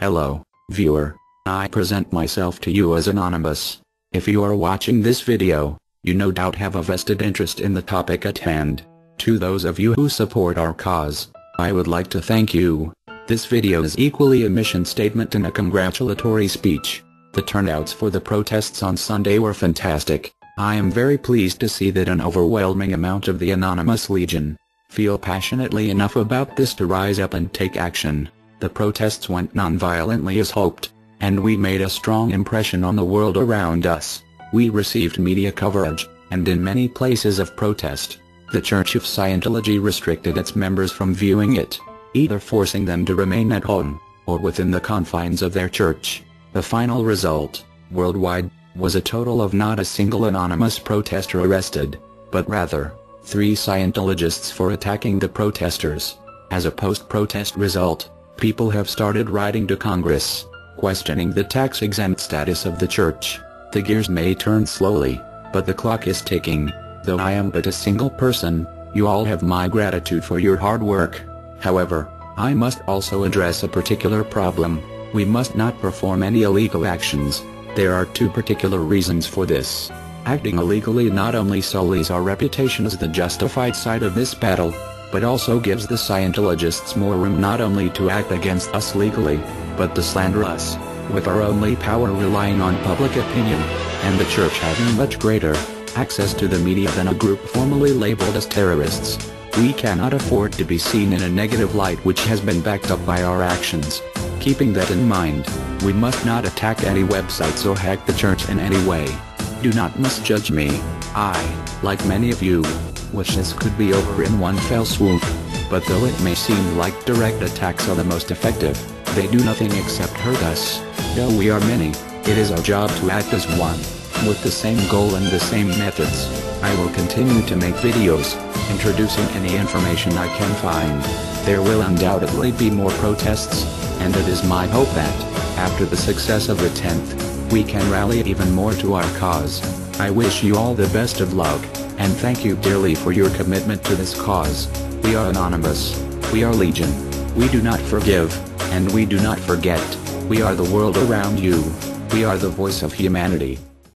Hello, viewer. I present myself to you as Anonymous. If you are watching this video, you no doubt have a vested interest in the topic at hand. To those of you who support our cause, I would like to thank you. This video is equally a mission statement and a congratulatory speech. The turnouts for the protests on Sunday were fantastic. I am very pleased to see that an overwhelming amount of the Anonymous Legion feel passionately enough about this to rise up and take action. The protests went non-violently as hoped, and we made a strong impression on the world around us. We received media coverage, and in many places of protest, the Church of Scientology restricted its members from viewing it, either forcing them to remain at home, or within the confines of their church. The final result, worldwide, was a total of not a single anonymous protester arrested, but rather, 3 Scientologists for attacking the protesters. As a post-protest result, people have started writing to Congress, questioning the tax-exempt status of the church. The gears may turn slowly, but the clock is ticking. Though I am but a single person, you all have my gratitude for your hard work. However, I must also address a particular problem. We must not perform any illegal actions. There are 2 particular reasons for this. Acting illegally not only sullies our reputation as the justified side of this battle, but also gives the Scientologists more room not only to act against us legally, but to slander us, with our only power relying on public opinion, and the church having much greater access to the media than a group formally labeled as terrorists. We cannot afford to be seen in a negative light which has been backed up by our actions. Keeping that in mind, we must not attack any websites or hack the church in any way. Do not misjudge me. I, like many of you, wish this could be over in one fell swoop. But though it may seem like direct attacks are the most effective, they do nothing except hurt us. Though we are many, it is our job to act as one, with the same goal and the same methods. I will continue to make videos, introducing any information I can find. There will undoubtedly be more protests, and it is my hope that, after the success of the 10th, we can rally even more to our cause. I wish you all the best of luck, and thank you dearly for your commitment to this cause. We are Anonymous. We are Legion. We do not forgive, and we do not forget. We are the world around you. We are the voice of humanity.